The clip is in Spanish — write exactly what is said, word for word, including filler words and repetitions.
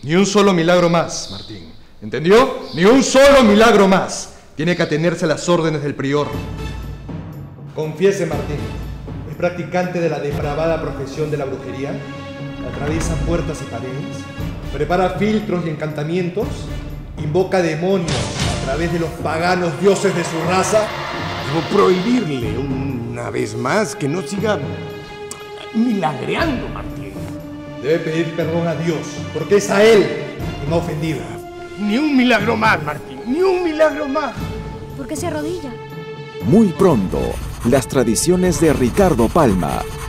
Ni un solo milagro más, Martín. ¿Entendió? Ni un solo milagro más. Tiene que atenerse a las órdenes del prior. Confiese, Martín. ¿Es practicante de la depravada profesión de la brujería? ¿Atraviesa puertas y paredes? ¿Prepara filtros y encantamientos? ¿Invoca demonios a través de los paganos dioses de su raza? Debo prohibirle una vez más que no siga milagreando, Martín. Debe pedir perdón a Dios, porque es a Él quien me ha ofendido. Ni un milagro más, Martín, ni un milagro más. ¿Por qué se arrodilla? Muy pronto, las tradiciones de Ricardo Palma.